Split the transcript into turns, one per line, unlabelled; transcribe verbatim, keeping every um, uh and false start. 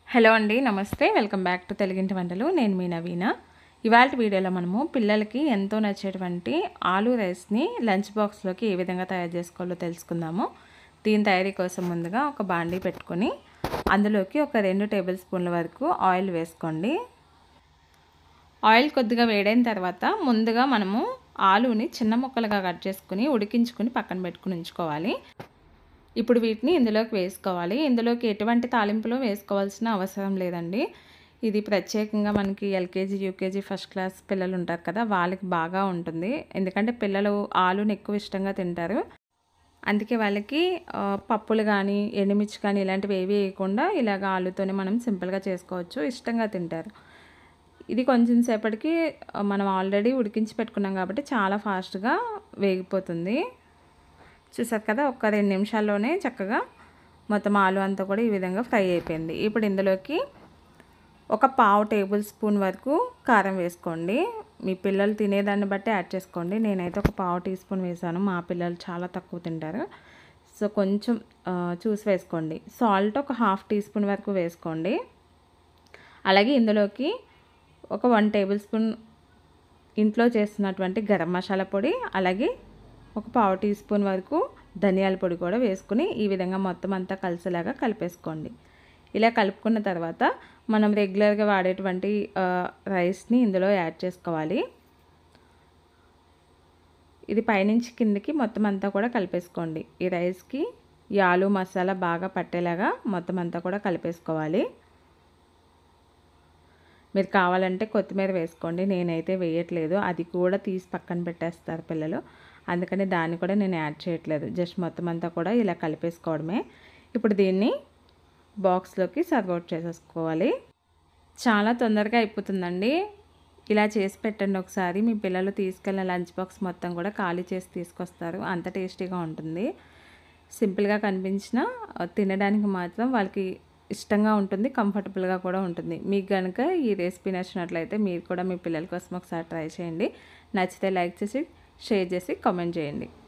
Hello అండి, నమస్తే. Welcome back to తెలుగింటి వంటలు. నేను మీ నవీన. ఇవాళ వీడియోలో మనము పిల్లలకి ఎంతో నచ్చేటువంటి ఆలూ రైస్ని లంచ్ బాక్స్లోకి ఏ విధంగా తయారు చేసుకోవాలో తెలుసుకుందాము. దీని తయారీ కోసం ముందుగా ఒక బాండీ పెట్టుకొని అందులోకి ఒక రెండు టేబుల్ స్పూన్ల వరకు ఆయిల్ వేసుకోండి. ఆయిల్ కొద్దిగా వేడైన తర్వాత ముందుగా మనము ఆలూని చిన్న ముక్కలుగా కట్ చేసుకుని ఉడికించుకుని పక్కన పెట్టుకుని ఉంచుకోవాలి. ఇప్పుడు వీటిని ఇందులోకి వేసుకోవాలి. ఇందులోకి ఎటువంటి తాలింపులో వేసుకోవాల్సిన అవసరం లేదండి. ఇది ప్రత్యేకంగా మనకి ఎల్కేజీ యూకేజీ ఫస్ట్ క్లాస్ పిల్లలు ఉంటారు కదా, వాళ్ళకి బాగా ఉంటుంది. ఎందుకంటే పిల్లలు ఆలూని ఎక్కువ ఇష్టంగా తింటారు. అందుకే వాళ్ళకి పప్పులు కానీ ఎండుమిర్చి కానీ ఇలాంటివి ఏవి వేయకుండా ఇలాగ ఆలూతోనే మనం సింపుల్గా చేసుకోవచ్చు, ఇష్టంగా తింటారు. ఇది కొంచెం సేపటికి మనం ఆల్రెడీ ఉడికించి పెట్టుకున్నాం కాబట్టి చాలా ఫాస్ట్గా వేగిపోతుంది. చూసారు కదా, ఒక రెండు నిమిషాల్లోనే చక్కగా మొత్తం ఆలు అంతా కూడా ఈ విధంగా ఫ్రై అయిపోయింది. ఇప్పుడు ఇందులోకి ఒక పావు టేబుల్ స్పూన్ వరకు కారం వేసుకోండి. మీ పిల్లలు తినేదాన్ని బట్టి యాడ్ చేసుకోండి. నేనైతే ఒక పావు టీ స్పూన్ వేసాను, మా పిల్లలు చాలా తక్కువ తింటారు, సో కొంచెం చూసి వేసుకోండి. సాల్ట్ ఒక హాఫ్ టీ స్పూన్ వరకు వేసుకోండి. అలాగే ఇందులోకి ఒక వన్ టేబుల్ స్పూన్ ఇంట్లో చేస్తున్నటువంటి గరం మసాలా పొడి, అలాగే ఒక పావు టీ స్పూన్ వరకు ధనియాల పొడి కూడా వేసుకుని ఈ విధంగా మొత్తం అంతా కలిసేలాగా కలిపేసుకోండి. ఇలా కలుపుకున్న తర్వాత మనం రెగ్యులర్గా వాడేటువంటి రైస్ని ఇందులో యాడ్ చేసుకోవాలి. ఇది పైనుంచి కిందకి మొత్తం అంతా కూడా కలిపేసుకోండి. ఈ రైస్కి ఈ ఆలు మసాలా బాగా పట్టేలాగా మొత్తం అంతా కూడా కలిపేసుకోవాలి. మీరు కావాలంటే కొత్తిమీర వేసుకోండి, నేనైతే వేయట్లేదు, అది కూడా తీసి పక్కన పెట్టేస్తారు పిల్లలు, అందుకని దాన్ని కూడా నేను యాడ్ చేయట్లేదు. జస్ట్ మొత్తం అంతా కూడా ఇలా కలిపేసుకోవడమే. ఇప్పుడు దీన్ని బాక్స్లోకి సర్వ్ అవుట్ చేసేసుకోవాలి. చాలా తొందరగా అయిపోతుందండి. ఇలా చేసి పెట్టండి ఒకసారి, మీ పిల్లలు తీసుకెళ్ళిన లంచ్ బాక్స్ మొత్తం కూడా ఖాళీ చేసి తీసుకొస్తారు, అంత టేస్టీగా ఉంటుంది. సింపుల్గా కనిపించిన తినడానికి మాత్రం వాళ్ళకి ఇష్టంగా ఉంటుంది, కంఫర్టబుల్గా కూడా ఉంటుంది. మీకు కనుక ఈ రెసిపీ నచ్చినట్లయితే మీరు కూడా మీ పిల్లల కోసం ఒకసారి ట్రై చేయండి. నచ్చితే లైక్ చేసి షేర్ చేసి కామెంట్ చేయండి.